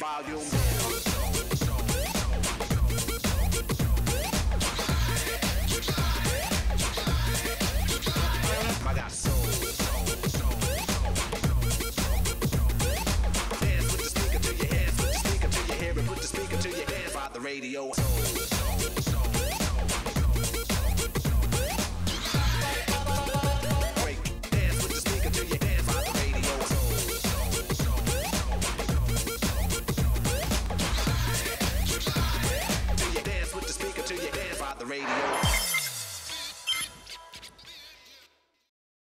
volume. I got soul. Dance with the speaker to your hands, put the speaker to your hair, and put the speaker to your hands by the radio. Break, dance with the speaker to your hands by the radio. To your dance with the speaker to your hands by the radio.